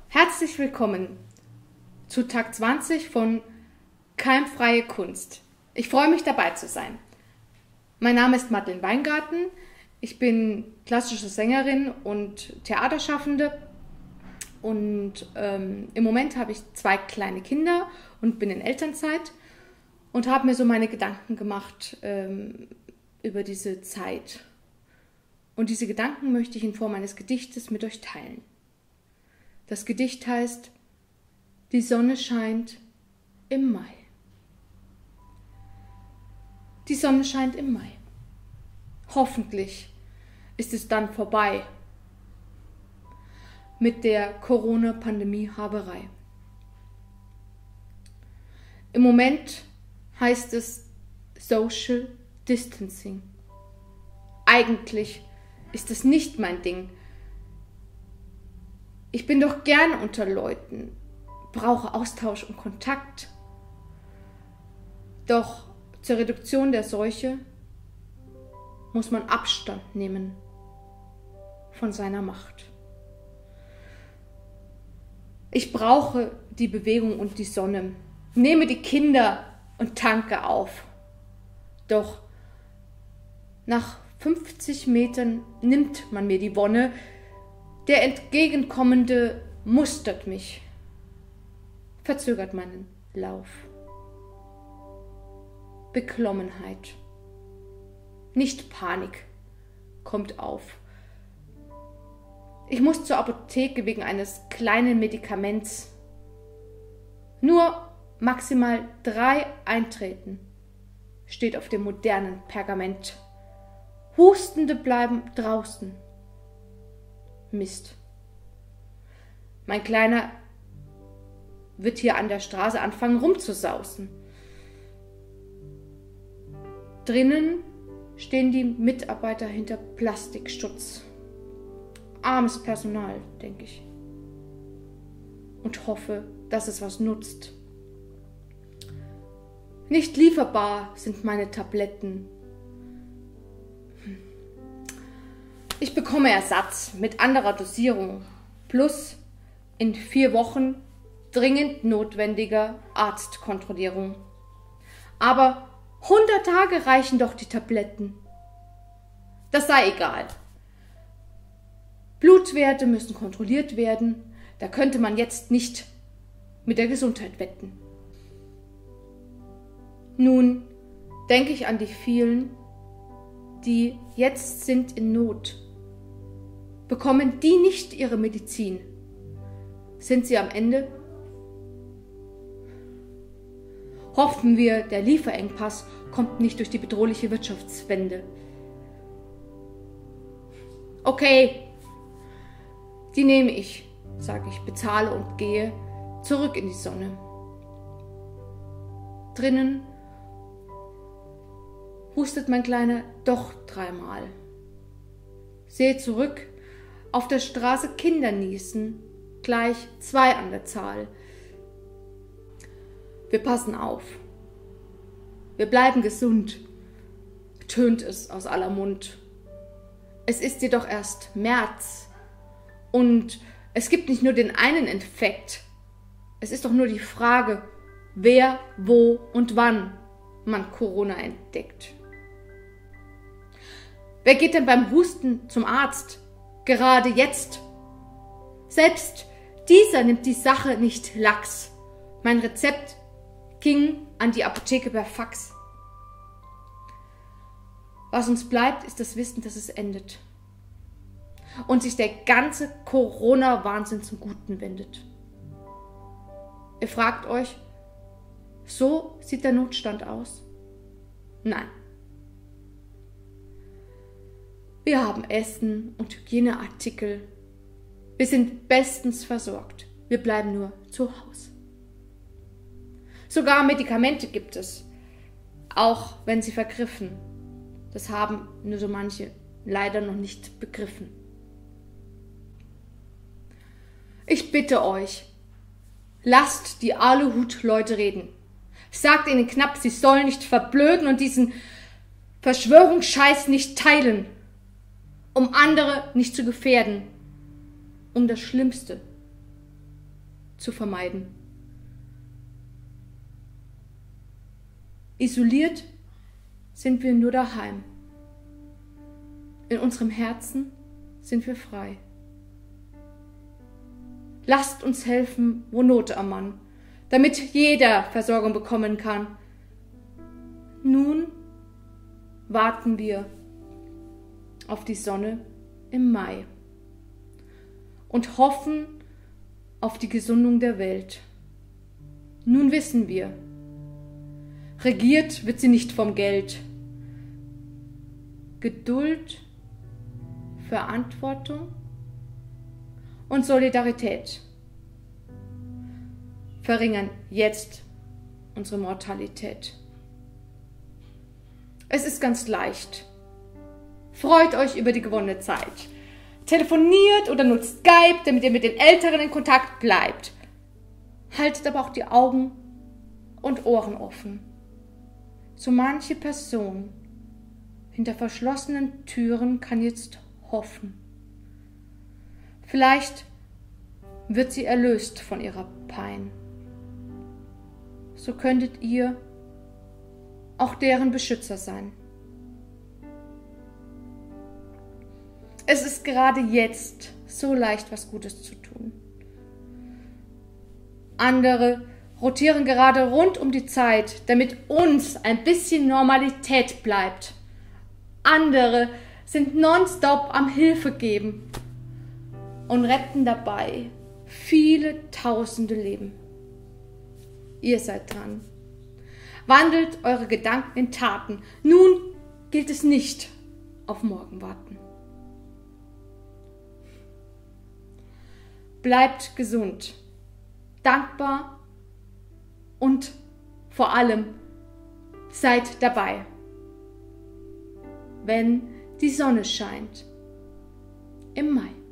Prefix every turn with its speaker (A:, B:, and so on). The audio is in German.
A: Herzlich willkommen zu Tag 20 von Keimfreie Kunst. Ich freue mich, dabei zu sein. Mein Name ist Madeleine Weingarten. Ich bin klassische Sängerin und Theaterschaffende. Und im Moment habe ich 2 kleine Kinder und bin in Elternzeit und habe mir so meine Gedanken gemacht über diese Zeit. Und diese Gedanken möchte ich in Form eines Gedichtes mit euch teilen. Das Gedicht heißt Die Sonne scheint im Mai. Die Sonne scheint im Mai. Hoffentlich ist es dann vorbei mit der Corona-Pandemie-Haberei. Im Moment heißt es Social Distancing. Eigentlich ist es nicht mein Ding. Ich bin doch gern unter Leuten, brauche Austausch und Kontakt. Doch zur Reduktion der Seuche muss man Abstand nehmen von seiner Macht. Ich brauche die Bewegung und die Sonne, nehme die Kinder und tanke auf. Doch nach 50 Metern nimmt man mir die Wonne, der Entgegenkommende mustert mich, verzögert meinen Lauf. Beklommenheit, nicht Panik, kommt auf. Ich muss zur Apotheke wegen eines kleinen Medikaments. Nur maximal 3 Eintreten, steht auf dem modernen Pergament. Hustende bleiben draußen. Mist. Mein Kleiner wird hier an der Straße anfangen rumzusausen. Drinnen stehen die Mitarbeiter hinter Plastikschutz. Armes Personal, denke ich. Und hoffe, dass es was nutzt. Nicht lieferbar sind meine Tabletten. Ich bekomme Ersatz mit anderer Dosierung plus in 4 Wochen dringend notwendiger Arztkontrollierung. Aber 100 Tage reichen doch die Tabletten. Das sei egal. Blutwerte müssen kontrolliert werden. Da könnte man jetzt nicht mit der Gesundheit wetten. Nun denke ich an die vielen, die jetzt sind in Not. Bekommen die nicht ihre Medizin? Sind sie am Ende? Hoffen wir, der Lieferengpass kommt nicht durch die bedrohliche Wirtschaftswende. Okay, die nehme ich, sage ich, bezahle und gehe zurück in die Sonne. Drinnen hustet mein Kleiner doch 3-mal. Sehe zurück, auf der Straße Kinder niesen, gleich 2 an der Zahl. Wir passen auf. Wir bleiben gesund, tönt es aus aller Mund. Es ist jedoch erst März und es gibt nicht nur den einen Infekt. Es ist doch nur die Frage, wer, wo und wann man Corona entdeckt. Wer geht denn beim Husten zum Arzt? Gerade jetzt. Selbst dieser nimmt die Sache nicht lax. Mein Rezept ging an die Apotheke per Fax. Was uns bleibt, ist das Wissen, dass es endet. Und sich der ganze Corona-Wahnsinn zum Guten wendet. Ihr fragt euch, so sieht der Notstand aus? Nein. Wir haben Essen und Hygieneartikel. Wir sind bestens versorgt. Wir bleiben nur zu Hause. Sogar Medikamente gibt es, auch wenn sie vergriffen. Das haben nur so manche leider noch nicht begriffen. Ich bitte euch, lasst die Aluhut-Leute reden. Sagt ihnen knapp, sie sollen nicht verblöden und diesen Verschwörungsscheiß nicht teilen, um andere nicht zu gefährden, um das Schlimmste zu vermeiden. Isoliert sind wir nur daheim. In unserem Herzen sind wir frei. Lasst uns helfen, wo Not am Mann, damit jeder Versorgung bekommen kann. Nun warten wir auf die Sonne im Mai und hoffen auf die Gesundung der Welt. Nun wissen wir, regiert wird sie nicht vom Geld. Geduld, Verantwortung und Solidarität verringern jetzt unsere Mortalität. Es ist ganz leicht. Freut euch über die gewonnene Zeit. Telefoniert oder nutzt Skype, damit ihr mit den Älteren in Kontakt bleibt. Haltet aber auch die Augen und Ohren offen. So manche Person hinter verschlossenen Türen kann jetzt hoffen. Vielleicht wird sie erlöst von ihrer Pein. So könntet ihr auch deren Beschützer sein. Es ist gerade jetzt so leicht, was Gutes zu tun. Andere rotieren gerade rund um die Zeit, damit uns ein bisschen Normalität bleibt. Andere sind nonstop am Hilfe geben und retten dabei viele tausende Leben. Ihr seid dran. Wandelt eure Gedanken in Taten. Nun gilt es nicht auf morgen warten. Bleibt gesund, dankbar und vor allem seid dabei, wenn die Sonne scheint im Mai.